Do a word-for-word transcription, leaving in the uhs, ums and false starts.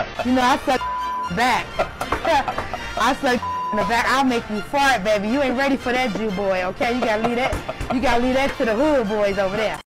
You know, I suck back. I suck in the back. I'll make you fart, baby. You ain't ready for that Jew boy, okay? You gotta leave that. You gotta leave that to the hood boys over there.